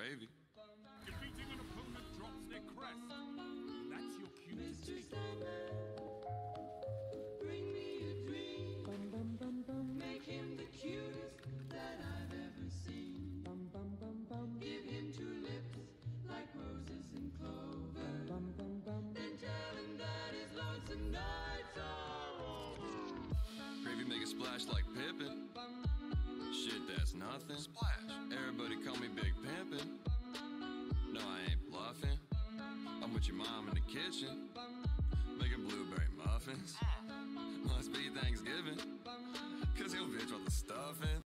gravy. Defeating an opponent drops their crest. That's your cue to Mr. take. Sandman, bring me a dream. Bum bum bum bum. Make him the cutest that I've ever seen. Bum bum bum bum. Give him two lips like roses and clover. Bum bum bum. Then tell him that his lonesome nights are over. Gravy make a splash like Pippin. Shit, that's nothing. Splash. Everybody call me Big Pimpin'. No, I ain't bluffing. I'm with your mom in the kitchen, making blueberry muffins. Must be Thanksgiving, 'cause your bitch want the stuffing.